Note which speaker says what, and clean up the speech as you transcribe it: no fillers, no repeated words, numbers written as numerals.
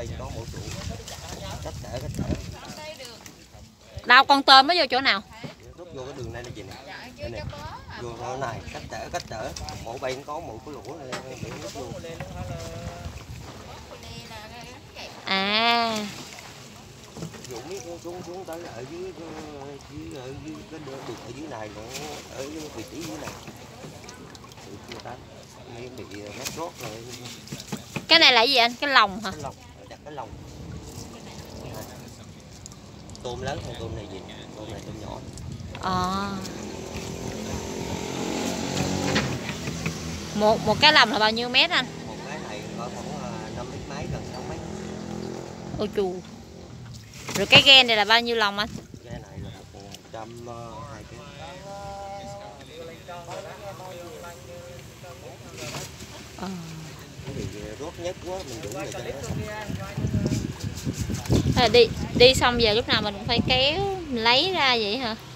Speaker 1: bên có mỗi trụ. Cách trở.
Speaker 2: Đâu con tôm mới vô chỗ nào?
Speaker 1: Rút vô cái đường này là gì nè. Đây nè. Vô chỗ này cách trở. Mỗi bên có một cái lỗ này để rút vô.
Speaker 2: À.
Speaker 1: Dụ miết xuống tới ở dưới cái đường ở dưới này nó ở vị trí dưới này. Người ta bị rốt rồi.
Speaker 2: Cái này là gì anh? Cái lồng hả?
Speaker 1: Cái lồng, đặt cái lồng. Tôm lớn hơn tôm này gì? Tôm này tôm nhỏ.
Speaker 2: Một cái lồng là bao nhiêu mét anh?
Speaker 1: Một cái này có khoảng 5 mét mấy, gần 6 mét.
Speaker 2: Ôi chù. Rồi cái ghe này là bao nhiêu lồng anh?
Speaker 1: Cái này là 120 cái. Cái gì rốt nhất quá mình đủ rồi cho nó.
Speaker 2: Đi xong về lúc nào mình cũng phải kéo mình lấy ra vậy hả?